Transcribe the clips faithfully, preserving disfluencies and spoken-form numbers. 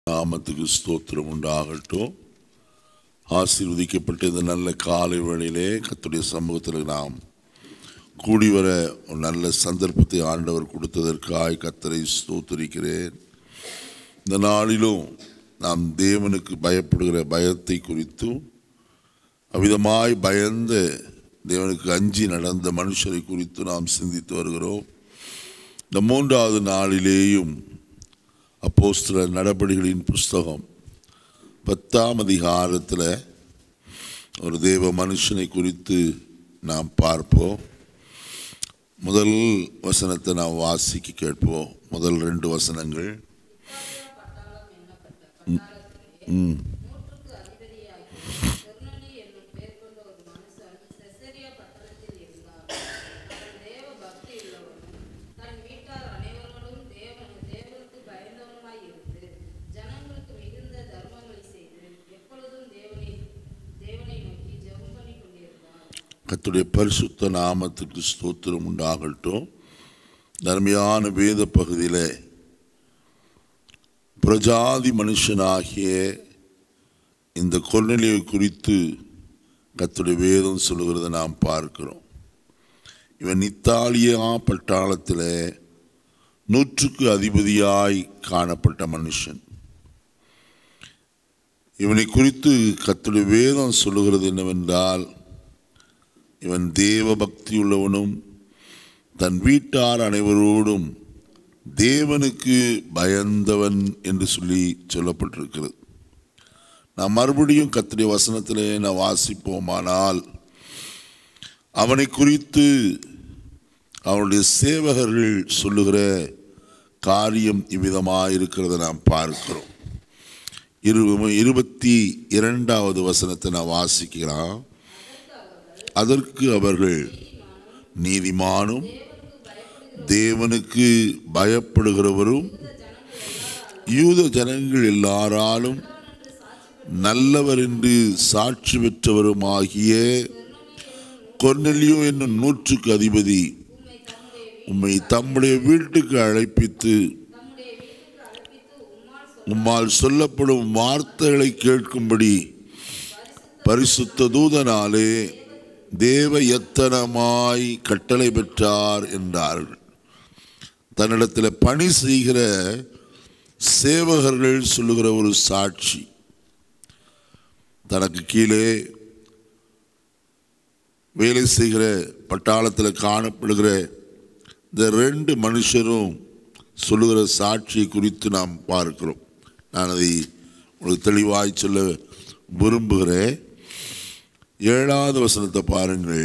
நாமத்துக்கு ஸ்தோத்திரம் உண்டாகட்டும். ஆசீர்வதிக்கப்பட்ட இந்த நல்ல காலை வேளையிலே கர்த்தருடைய சமூகத்தில் நாம் கூடி வர ஒரு நல்ல சந்தர்ப்பத்தை ஆண்டவர் கொடுத்ததற்காய் கர்த்தரை ஸ்தோத்திரிக்கிறேன். இந்த நாளிலும் நாம் தேவனுக்கு பயப்படுகிற பயத்தை குறித்தும் அவ்விதமாய் பயந்த தேவனுக்கு அஞ்சி நடந்த மனுஷரை குறித்து நாம் சிந்தித்து வருகிறோம். இந்த மூன்றாவது நாளிலேயும் அப்போஸ்தலர் நடபடிகளின் புஸ்தகம் பத்தாம் அதிகாரத்தில் ஒரு தேவ மனுஷனை குறித்து நாம் பார்ப்போம். முதல் வசனத்தை நாம் வாசிக்க கேட்போம். முதல் ரெண்டு வசனங்கள். ம் கர்த்தருடைய பரிசுத்த நாமத்துக்கு ஸ்தோத்திரம் உண்டாகட்டும். தர்மையான வேத பகுதியில் பிரஜாதி மனுஷனாகிய இந்த கொர்நேலியை குறித்து கர்த்தருடைய வேதம் சொல்லுகிறத நாம் பார்க்கிறோம். இவன் இத்தாலியா பட்டாளத்தில் நூற்றுக்கு அதிபதியாய் காணப்பட்ட மனுஷன். இவனை குறித்து கர்த்தருடைய வேதம் சொல்லுகிறது என்னவென்றால், இவன் தேவ பக்தி உள்ளவனும் தன் வீட்டார் அனைவரோடும் தேவனுக்கு பயந்தவன் என்று சொல்லி சொல்லப்பட்டிருக்கிறது. நாம் மறுபடியும் கர்த்தருடைய வசனத்திலே நான் வாசிப்போமானால், அவனை குறித்து அவனுடைய சேவகர்கள் சொல்லுகிற காரியம் இவ்விதமாக இருக்கிறத நாம் பார்க்கிறோம். இரு இருபத்தி இரண்டாவது வசனத்தை நான் வாசிக்கலாம். அதற்கு அவர்கள், நீதிமானும் தேவனுக்கு பயப்படுகிறவரும் யூத ஜனங்கள் எல்லாராலும் நல்லவர் என்று சாட்சி பெற்றவருமாகிய கொர்நேலியு என்னும் நூற்றுக்கு அதிபதி உம்மை தம்முடைய வீட்டுக்கு அழைப்பித்து உம்மால் சொல்லப்படும் வார்த்தைகளை கேட்கும்படி பரிசுத்த தூதனாலே தேவ எத்தனமாய் கட்டளை பெற்றார் என்றார்கள். தன்னிடத்தில் பணி செய்கிற சேவகர்கள் சொல்லுகிற ஒரு சாட்சி. தனக்கு கீழே வேலை செய்கிற பட்டாளத்தில் காணப்படுகிற இந்த ரெண்டு மனுஷரும் சொல்லுகிற சாட்சியை குறித்து நாம் பார்க்கிறோம். நான் அதை உங்களுக்கு தெளிவாய் சொல்ல விரும்புகிறேன். ஏழாவது வசனத்தை பாருங்கள்.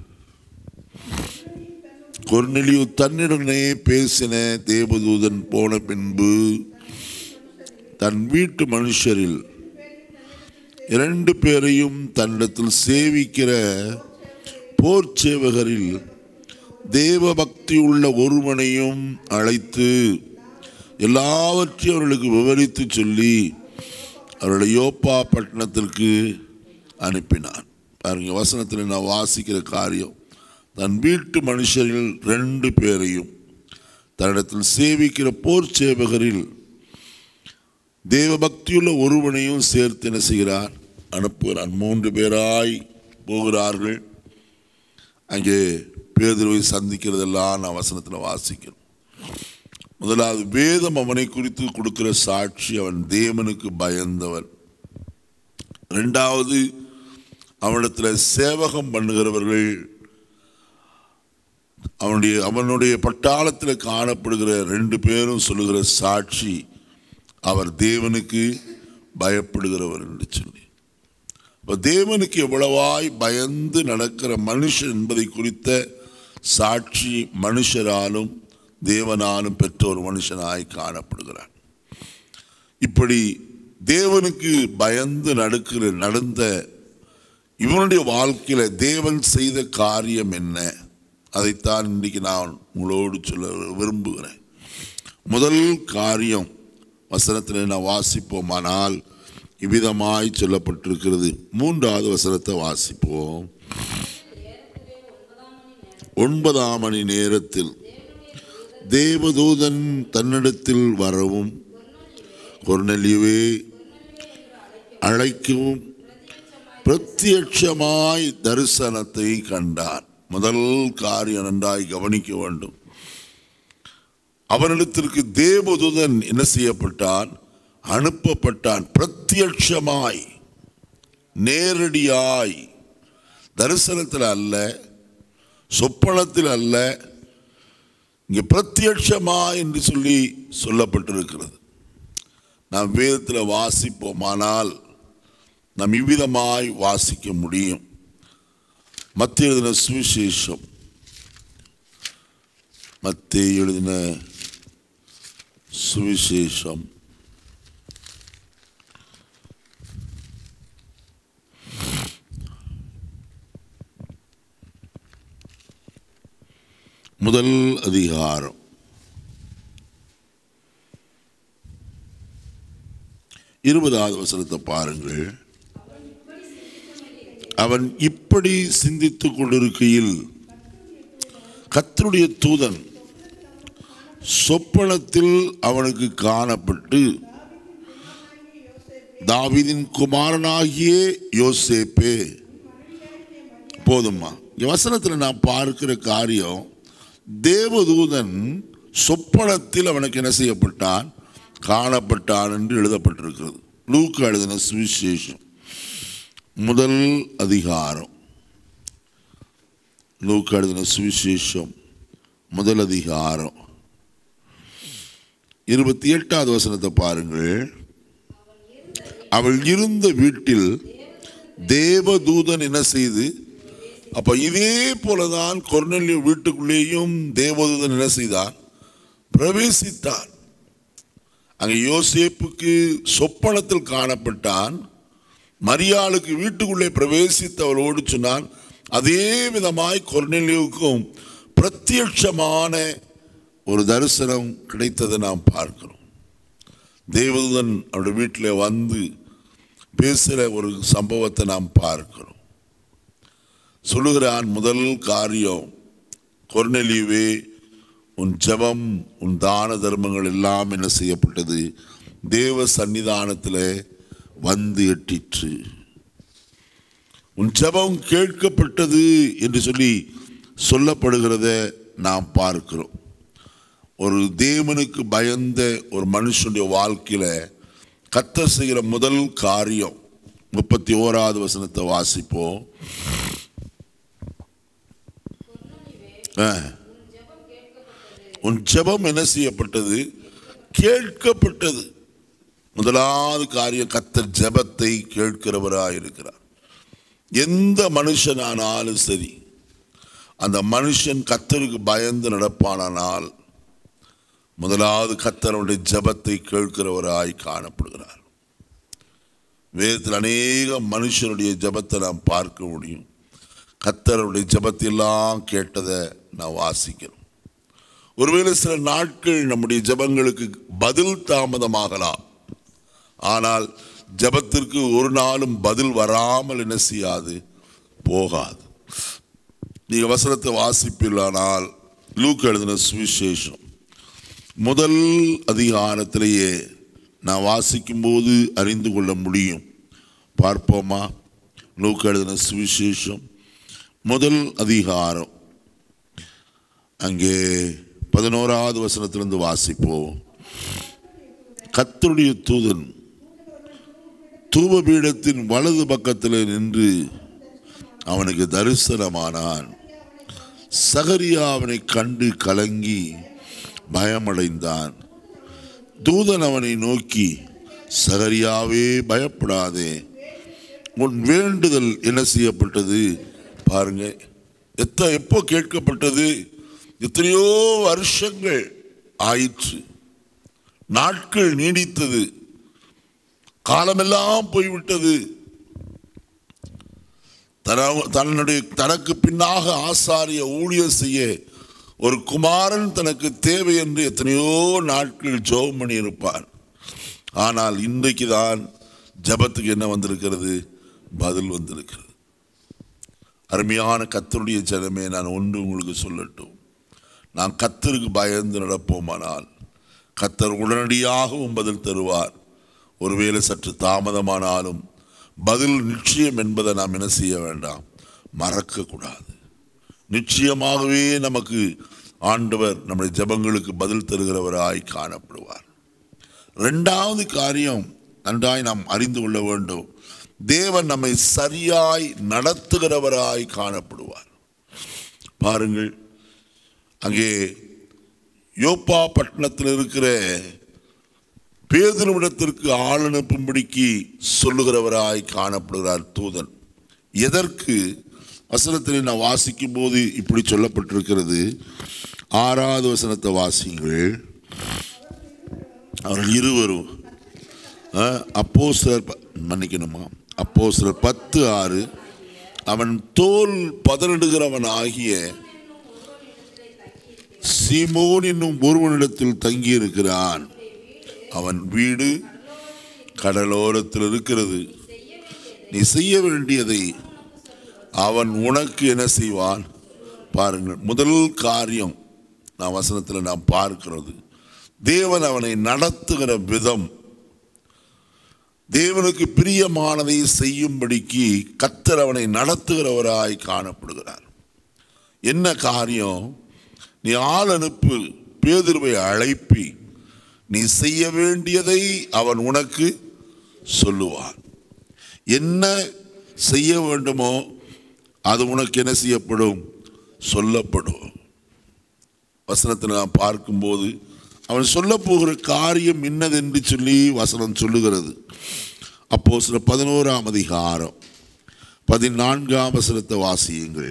கொர்நேலியு தன்னிடனே பேசின தேவதூதன் போன பின்பு தன் வீட்டு மனுஷரில் இரண்டு பேரையும் தன்னிடத்தில் சேவிக்கிற போர் சேவகரில் தேவ பக்தி உள்ள ஒருவனையும் அழைத்து எல்லாவற்றையும் அவர்களுக்கு விவரித்து சொல்லி அவருடைய யோப்பா பட்டணத்திற்கு அனுப்பினான். பாருங்க, வசனத்தில் நான் வாசிக்கிற காரியம், தன் வீட்டு மனுஷரில் ரெண்டு பேரையும் தன்னிடத்தில் சேவிக்கிற போர் சேவகரில் தேவ பக்தியுள்ள ஒருவனையும் சேர்த்து என்ன செய்கிறார், அனுப்புகிறார். மூன்று பேராய் போகிறார்கள். அங்கே பேதுருவை சந்திக்கிறதெல்லாம் நான் வசனத்தில் வாசிக்கிறேன். முதலாவது வேதம் அவனை குறித்து கொடுக்கிற சாட்சி, அவன் தேவனுக்கு பயந்தவன். ரெண்டாவது, அவனிடத்தில் சேவகம் பண்ணுகிறவர்கள், அவனுடைய அவனுடைய பட்டாளத்தில் காணப்படுகிற ரெண்டு பேரும் சொல்லுகிற சாட்சி, அவர் தேவனுக்கு பயப்படுகிறவர் என்று சொல்லி. இப்போ தேவனுக்கு எவ்வளவாய் பயந்து நடக்கிற மனுஷன் என்பதை குறித்த சாட்சி மனுஷராலும் தேவனாலும் பெற்ற ஒரு மனுஷனாய் காணப்படுகிறார். இப்படி தேவனுக்கு பயந்து நடக்கிற நடந்த இவனுடைய வாழ்க்கையில தேவன் செய்த காரியம் என்ன, அதைத்தான் இன்றைக்கு நான் உங்களோடு சொல்ல விரும்புகிறேன். முதல் காரியம் வசனத்தில் நான் வாசிப்போமானால் இவ்விதமாய் சொல்லப்பட்டிருக்கிறது. மூன்றாவது வசனத்தை வாசிப்போம். ஒன்பதாம் மணி நேரத்தில் தேவதூதன் தன்னிடத்தில் வரவும் கொர்நேலியுவே அழைக்கவும் பிரத்யட்சமாய் தரிசனத்தை கண்டார். முதல் காரியம் நன்றாய் கவனிக்க வேண்டும். அவனிடத்திற்கு தேவதூதன் என்ன செய்யப்பட்டான்? அனுப்பப்பட்டான். பிரத்யட்சமாய், நேரடியாய், தரிசனத்தில் அல்ல, சொப்பனத்தில் அல்ல, இங்கே பிரத்யட்சமாய் என்று சொல்லி சொல்லப்பட்டிருக்கிறது. நாம் வேதத்தில் வாசிப்போமானால் நாம் இவ்விதமாய் வாசிக்க முடியும். மத்தேயு எழுதின சுவிசேஷம், மத்தேயு எழுதின சுவிசேஷம் முதல் அதிகாரம் இருபதாவது வசனத்தை பாருங்கள். அவன் இப்படி சிந்தித்துக் கொண்டிருக்கையில் கர்த்தருடைய தூதன் சொப்பனத்தில் அவனுக்கு காணப்பட்டு, தாவீதின் குமாரனாகிய யோசேப்பே. போதுமா? வசனத்தில் நான் பார்க்கிற காரியம், தேவதூதன் சொப்பனத்தில் அவனுக்கு என்ன செய்யப்பட்டான்? காணப்பட்டான் என்று எழுதப்பட்டிருக்கிறது. லூக்கா எழுதின சுவிசேஷம் முதல் அதிகாரம், லூக்கா எழுதின சுவிசேஷம் முதல் அதிகாரம் இருபத்தி எட்டாவது வசனத்தை பாருங்கள். அவள் இருந்த வீட்டில் தேவதூதன் என்ன செய்து, அப்ப இதே போலதான் கொர்நேலியு வீட்டுக்குள்ளேயும் தேவதூதன் என்ன செய்தான்? பிரவேசித்தான். அங்கே யோசேப்புக்கு சொப்பனத்தில் காணப்பட்டான். மரியாளுக்கு வீட்டுக்குள்ளே பிரவேசித்து அவளோடு சொன்னான். அதே விதமாய் கொர்நேலியுவுக்கும் பிரத்யட்சமான ஒரு தரிசனம் கிடைத்ததை நாம் பார்க்கிறோம். தேவதூதன் அவருடைய வீட்டில் வந்து பேசுகிற ஒரு சம்பவத்தை நாம் பார்க்கிறோம். சொல்லுகிறான், முதல் காரியம், கொர்நேலியுவே, உன் ஜெபம், உன் தான தர்மங்கள் எல்லாம் என்ன செய்யப்பட்டது? தேவ சன்னிதானத்தில் வந்து எட்டிற்று. உன் ஜெபம் கேட்கப்பட்டது என்று சொல்லி சொல்லப்படுகிறத நாம் பார்க்கிறோம். ஒரு தேவனுக்கு பயந்த ஒரு மனுஷனுடைய வாழ்க்கையில கர்த்தர் செய்கிற முதல் காரியம், முப்பத்தி ஓராவது வசனத்தை வாசிப்போம். உன் ஜெபம் என்ன செய்யப்பட்டது? கேட்கப்பட்டது. முதலாவது காரியம், கர்த்தர் ஜெபத்தை கேட்கிறவராய் இருக்கிறார். எந்த மனுஷனானாலும் சரி, அந்த மனுஷன் கர்த்தருக்கு பயந்து நடப்பானால் முதலாவது கர்த்தருடைய ஜெபத்தை கேட்கிறவராய் காணப்படுகிறார். வேதத்தில் அநேக மனுஷனுடைய ஜெபத்தை நாம் பார்க்க முடியும். கர்த்தருடைய ஜெபத்தை எல்லாம் கேட்டதை நான் வாசிக்கிறோம். ஒருவேளை சில நாட்கள் நம்முடைய ஜெபங்களுக்கு பதில் தாமதமாகலாம். ஆனால் ஜெபத்திற்கு ஒரு நாளும் பதில் வராமல் என்ன செய்யாது? போகாது. நீங்க வசனத்தை வாசிப்பீர்களானால் லூக்கா எழுதின சுவிசேஷம் முதல் அதிகாரத்திலேயே நான் வாசிக்கும் போது அறிந்து கொள்ள முடியும். பார்ப்போமா? லூக்கா எழுதின சுவிசேஷம் முதல் அதிகாரம், அங்கே பதினோராவது வசனத்திலிருந்து வாசிப்போம். கர்த்தருடைய தூதன் தூபபீடத்தின் வலது பக்கத்தில் நின்று அவனுக்கு தரிசனமானான். சகரியா அவனை கண்டு கலங்கி பயமடைந்தான். தூதன் அவனை நோக்கி, சகரியாவே பயப்படாதே, உன் வேண்டுதல் என்ன செய்யப்பட்டது? பாருங்க, எத்த எப்போ கேட்கப்பட்டது? எத்தனையோ வருஷங்கள் ஆயிற்று, நாட்கள் நீடித்தது, காலமெல்லாம் போய்விட்டது. தன்னுடைய தனக்கு பின்னாக ஆசாரிய ஊழியர் செய்ய ஒரு குமாரன் தனக்கு தேவை என்று எத்தனையோ நாட்கள் ஜெபம் பண்ணி இருப்பார். ஆனால் இன்றைக்கு தான் ஜெபத்துக்கு என்ன வந்திருக்கிறது? பதில் வந்திருக்கிறது. அருமையான கர்த்தருடைய ஜனமே, நான் ஒன்று உங்களுக்கு சொல்லட்டும். நாம் கர்த்தருக்கு பயந்து நடப்போமானால் கர்த்தர் உடனடியாகவும் பதில் தருவார். ஒருவேளை சற்று தாமதமானாலும் பதில் நிச்சயம் என்பதை நாம் என்ன செய்ய வேண்டாம், மறக்கக்கூடாது. நிச்சயமாகவே நமக்கு ஆண்டவர் நம்முடைய ஜெபங்களுக்கு பதில் தருகிறவராய் காணப்படுவார். இரண்டாவது காரியம் நன்றாய் நாம் அறிந்து கொள்ள வேண்டும், தேவன் நம்மை சரியாய் நடத்துகிறவராய் காணப்படுவார். பாருங்கள், அங்கே யோப்பா பட்டணத்தில் இருக்கிற பேதுருவிடத்திற்கு ஆள் அனுப்பும்படிக்கு சொல்லுகிறவராய் காணப்படுகிறார் தூதன். எதற்கு? வசனத்தில் நான் வாசிக்கும் போது இப்படி சொல்லப்பட்டிருக்கிறது. ஆறாவது வசனத்தை வாசிங்கள். அவர்கள் இருவரும் அப்போஸ்தலர் மன்னிக்கணுமா அப்போஸ்தலர் பத்து ஆறு, அவன் தோல் பதனிடுகிறவன் ஆகிய சீமோன் என்னும் ஒருவனிடத்தில் தங்கியிருக்கிறான். அவன் வீடு கடலோரத்தில் இருக்கிறது. நீ செய்ய வேண்டியதை அவன் உனக்கு என்ன செய்வான்? பாருங்கள், முதல் காரியம் நான் வசனத்தில் நாம் பார்க்கிறது, தேவன் அவனை நடத்துகிற விதம். தேவனுக்கு பிரியமானதை செய்யும்படிக்கு கர்த்தர் அவனை நடத்துகிறவராய் காணப்படுகிறார். என்ன காரியம்? நீ ஆள் அனுப்பு, பேதுருவை அழைப்பி, நீ செய்ய வேண்டியதை அவன் உனக்கு சொல்லுவான். என்ன செய்ய வேண்டுமோ அது உனக்கு என்ன செய்யப்படும்? சொல்லப்படும். வசனத்தில் நாம் பார்க்கும்போது அவன் சொல்ல போகிற காரியம் இன்னதென்று சொல்லி வசனம் சொல்லுகிறது. அப்போஸ்தலர் பதினோராம் அதிகாரம் பதினான்காம் வசனத்தை வாசியுங்கள்.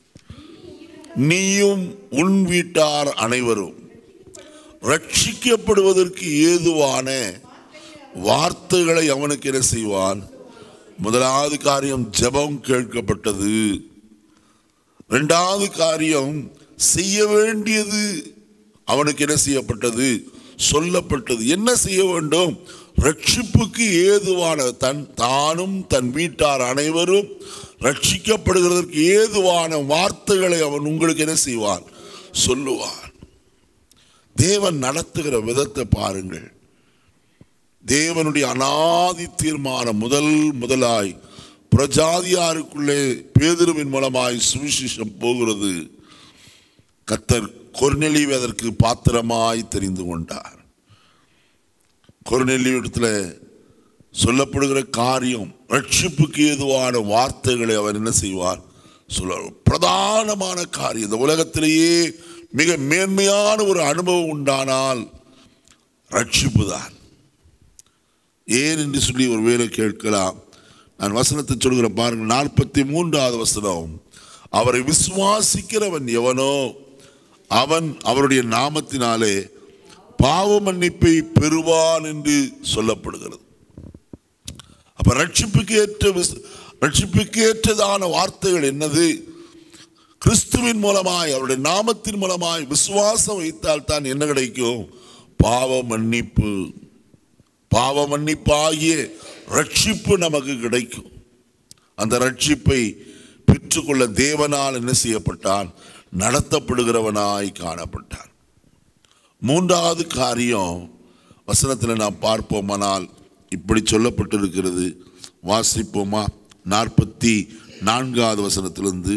நீயும் உன் வீட்டார் அனைவரும் ரட்சிக்கப்படுவதற்கு ஏதுவான வார்த்தைகளை அவனுக்கு என்ன செய்வான்? முதலாவது காரியம் ஜெபம் கேட்கப்பட்டது. இரண்டாவது காரியம் செய்ய வேண்டியது அவனுக்கு என்ன செய்யப்பட்டது? சொல்லப்பட்டது. என்ன செய்ய வேண்டும்? ரட்சிப்புக்கு ஏதுவான தன் தானும் தன் வீட்டார் அனைவரும் ரட்சிக்கப்படுகிறதற்கு ஏதுவான வார்த்தைகளை அவன் உங்களுக்கு என்ன செய்வான்? சொல்லுவான். தேவன் நடத்துகிற விதத்தை பாருங்கள். தேவனுடைய அநாதி தீர்மானம் முதல் முதலாய் பிரஜாதியாருக்குள்ளே பேதுருவின் மூலமாய் சுவிசேஷம் போகிறது. கர்த்தர் கொர்நேலியுவை அதற்கு பாத்திரமாய் தெரிந்து கொண்டார். கொர்நேலியுவிடத்தில் சொல்லப்படுகிற காரியம் ரட்சிப்புக்கு ஏதுவான வார்த்தைகளை அவர் என்ன செய்வார்? சொல்ல. பிரதானமான காரியம், இந்த உலகத்திலேயே மிக மேன்மையான ஒரு அனுபவம் உண்டானால் ரட்சிப்பு தான். ஏன் என்று சொல்லி ஒரு வேளை கேட்கலாம். நான் வசனத்தை சொல்கிற பாருங்கள், நாற்பத்தி மூன்றாவது வசனம், அவரை விசுவாசிக்கிறவன் எவனோ அவன் அவருடைய நாமத்தினாலே பாவ மன்னிப்பை பெறுவான் என்று சொல்லப்படுகிறது. அப்ப ரட்சிப்புக்கு ஏற்ற ரட்சிப்புக்கு ஏற்றதான வார்த்தைகள் என்னது? கிறிஸ்துவின் மூலமாய் அவருடைய நாமத்தின் மூலமாய் விசுவாசம் வைத்தால் தான் என்ன கிடைக்கும்? பாவ மன்னிப்பு. பாவ மன்னிப்பாகிய ரட்சிப்பு நமக்கு கிடைக்கும். அந்த ரட்சிப்பை பெற்றுக்கொள்ள தேவனால் என்ன செய்யப்பட்டான்? நடத்தப்படுகிறவனாய் காணப்பட்டான். மூன்றாவது காரியம் வசனத்தில் நாம் பார்ப்போமானால் இப்படி சொல்லப்பட்டிருக்கிறது. வாசிப்போமா? நாற்பத்தி நான்காவது வசனத்திலிருந்து,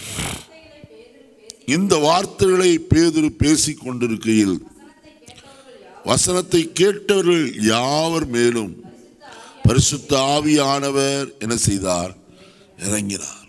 இந்த வார்த்தைகளை பேதுரு பேசிக் கொண்டிருக்கையில் வசனத்தை கேட்டவர்கள் யாவர் மேலும் பரிசுத்த ஆவியானவர் என்ன செய்தார்? இறங்கினார்.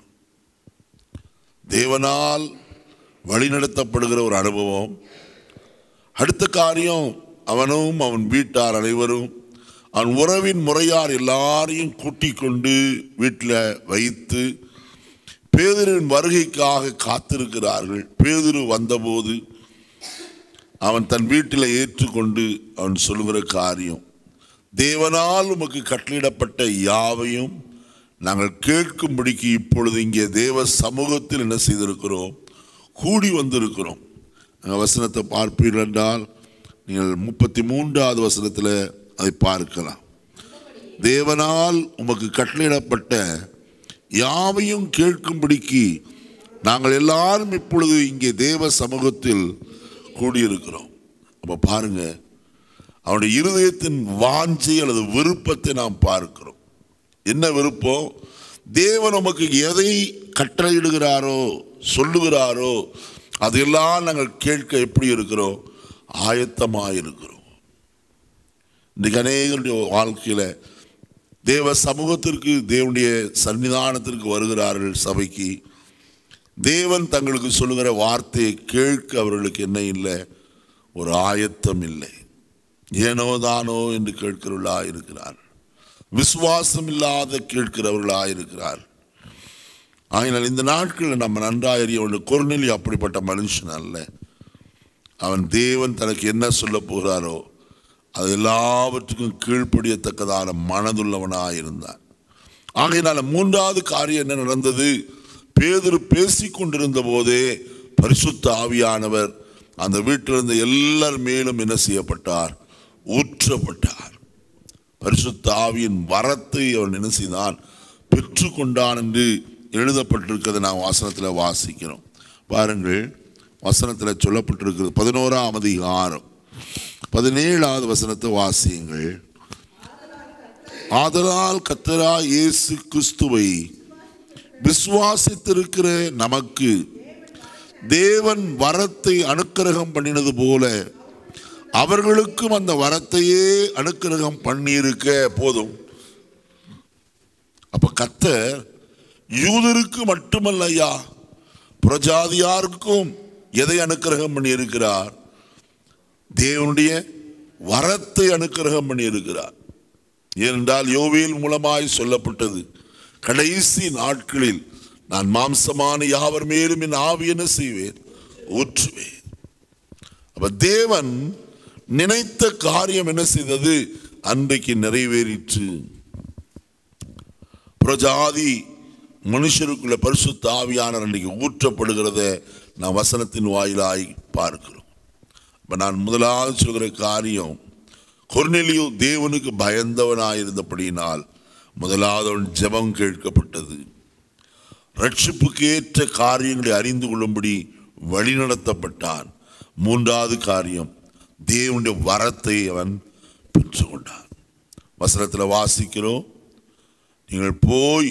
தேவனால் வழிநடத்தப்படுகிற ஒரு அனுபவம். அடுத்த காரியம், அவனும் அவன் வீட்டார் அனைவரும் அவன் உறவின் முறையார் எல்லாரையும் கூட்டிக் கொண்டு வீட்டில் வைத்து பேதுருவின் வருகைக்காக காத்திருக்கிறார்கள். பேதுரு வந்தபோது அவன் தன் வீட்டில் ஏற்றுக்கொண்டு அவன் சொல்லுகிற காரியம், தேவனால் உமக்கு கட்டளையிடப்பட்ட யாவையும் நாங்கள் கேட்கும்படிக்கு இப்பொழுது இங்கே தேவ சமூகத்தில் என்ன செய்திருக்கிறோம்? கூடி வந்திருக்கிறோம். அந்த வசனத்தை பார்ப்பீர்கள் என்றால் நீங்கள் முப்பத்தி மூன்றாவது வசனத்தில் அதை பார்க்கலாம். தேவனால் உமக்கு கட்டளையிடப்பட்ட யாவையும் கேட்கும்படிக்கு நாங்கள் எல்லாரும் இப்பொழுது இங்கே தேவ சமூகத்தில் கூடியிருக்கிறோம். அப்போ பாருங்க, அவனுடைய இருதயத்தின் வாஞ்சை அல்லது விருப்பத்தை நாம் பார்க்கிறோம். என்ன விருப்பம்? தேவன் நமக்கு எதை கட்டளையிடுகிறாரோ சொல்லுகிறாரோ அதெல்லாம் நாங்கள் கேட்க எப்படி இருக்கிறோம்? ஆயத்தமாக இருக்கிறோம். இன்றைக்கு அநேகருடைய வாழ்க்கையில் தேவ சமூகத்திற்கு, தேவனுடைய சன்னிதானத்திற்கு வருகிறார்கள். சபைக்கு தேவன் தங்களுக்கு சொல்லுகிற வார்த்தையை கேட்க அவர்களுக்கு என்ன இல்லை? ஒரு ஆயத்தம் இல்லை. ஏனோ தானோ என்று கேட்கிறவர்களாக இருக்கிறார். விசுவாசம் இல்லாத கேட்கிறவர்களாக இருக்கிறார். ஆகினால் இந்த நாட்களில் நம்ம நன்றாக அறிய கொர்நேலியு அப்படிப்பட்ட மனுஷன் அல்ல. அவன் தேவன் தனக்கு என்ன சொல்ல போகிறாரோ அது எல்லாவற்றுக்கும் கீழ்ப்படியத்தக்கதான மனதுள்ளவனாக இருந்தான். ஆகையினால மூன்றாவது காரியம் என்ன நடந்தது? பேதுரு பேசிக் கொண்டிருந்த போதே பரிசுத்த ஆவியானவர் அந்த வீட்டிலிருந்த எல்லார் மேலும் என்ன செய்யப்பட்டார்? ஊற்றப்பட்டார். பரிசுத்த ஆவியின் வரத்தை அவன் என்ன செய்தான்? பெற்று கொண்டான் என்று எழுதப்பட்டிருக்கிறத நாம் வசனத்தில் வாசிக்கிறோம். பாருங்கள், வசனத்தில் சொல்லப்பட்டிருக்கிறது பதினோராம் அதிகாரம் பதினேழாவது வசனத்தை வாசியுங்கள். ஆதலால் கர்த்தராகிய இயேசு கிறிஸ்துவை விசுவாசித்திருக்கிற நமக்கு தேவன் வரத்தை அனுக்கிரகம் பண்ணினது போல அவர்களுக்கும் அந்த வரத்தையே அனுக்கிரகம் பண்ணியிருக்க போதும். அப்ப கர்த்தர் யூதருக்கு மட்டுமல்ல ஐயா, புறஜாதியாருக்கும் எதை அனுக்கிரகம் பண்ணி இருக்கிறார்? தேவனுடைய வரத்தை அனுக்கிரகம் பண்ணி இருக்கிறார். ஏனென்றால் யோவேல் மூலமாய் சொல்லப்பட்டது, கடைசி நாட்களில் நான் மாம்சமான யாவர் மேலும் என் ஆவி என்ன செய்வேன்? ஊற்றுவேன். அப்ப தேவன் நினைத்த காரியம் என்ன செய்தது? அன்றைக்கு நிறைவேறிற்று. புறஜாதி மனுஷருக்குள்ள பரிசுத்த ஆவியானவர் அன்றைக்கு ஊற்றப்படுகிறத நான் வசனத்தின் வாயிலாய் பார்க்கிறோம். இப்போ நான் முதலாவது சொல்கிற காரியம், கொர்நேலியு தேவனுக்கு பயந்தவனாயிருந்தபடியினால் முதலாவது அவன் ஜெபம் கேட்கப்பட்டது. ரட்சிப்புக்கு ஏற்ற காரியங்களை அறிந்து கொள்ளும்படி வழிநடத்தப்பட்டான். மூன்றாவது காரியம், தேவனுடைய வரத்தை அவன் பெற்றுக்கொண்டான். வசனத்தில் வாசிக்கிறோம், நீங்கள் போய்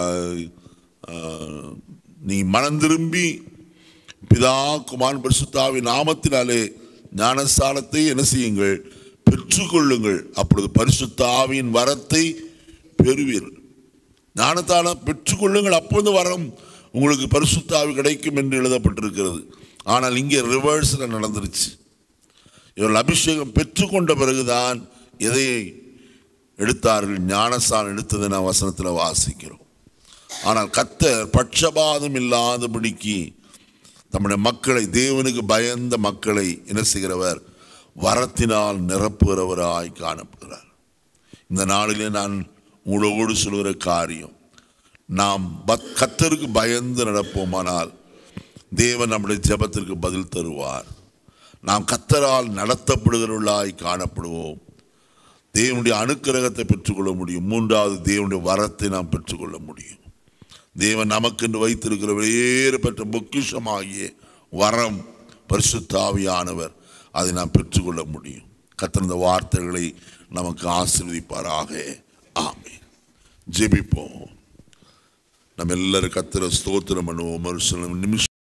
நீ மனம் திரும்பி பிதா குமாரன் பரிசுத்தாவின் நாமத்தினாலே ஞானஸ்தானத்தை என்ன செய்யுங்கள்? பெற்றுக்கொள்ளுங்கள். அப்பொழுது பரிசுத்த ஆவியின் வரத்தை பெறுவீர்கள். ஞானத்தானம் பெற்றுக்கொள்ளுங்கள், அப்பொழுது வரம் உங்களுக்கு பரிசுத்த ஆவி கிடைக்கும் என்று எழுதப்பட்டிருக்கிறது. ஆனால் இங்கே ரிவர்ஸில் நடந்துருச்சு. இவர்கள் அபிஷேகம் பெற்றுக்கொண்ட பிறகுதான் எதை எடுத்தார்கள்? ஞானஸ்தானம் எடுத்ததை நான் வசனத்தில் வாசிக்கிறோம். ஆனால் கர்த்தர் பட்சபாதம் இல்லாதபடிக்கு நம்முடைய மக்களை, தேவனுக்கு பயந்த மக்களை என்ன செய்கிறவர்? வரத்தினால் நிரப்புகிறவராய் காணப்படுகிறார். இந்த நாளிலே நான் உங்களோடு சொல்கிற காரியம், நாம் கர்த்தருக்கு பயந்து நடப்போமானால் தேவன் நம்முடைய ஜெபத்திற்கு பதில் தருவார். நாம் கர்த்தரால் நடத்தப்படுகிறவர்களாய் காணப்படுவோம். தேவனுடைய அனுக்கிரகத்தை பெற்றுக்கொள்ள முடியும். மூன்றாவது, தேவனுடைய வரத்தை நாம் பெற்றுக்கொள்ள முடியும். தேவன் நமக்கென்று வைத்திருக்கிற வேறுபட்ட பொக்கிஷமாகிய வரம் பரிசுத்த ஆவியானவர், அதை நாம் பெற்றுக்கொள்ள முடியும். கர்த்தர் இந்த வார்த்தைகளை நமக்கு ஆசீர்வதிப்பாராக. ஆமென். ஜெபிப்போம். நம்ம எல்லாரும் கர்த்தரை ஸ்தோத்திரம் பண்ணுவோம். ஒரு சில நிமிஷம்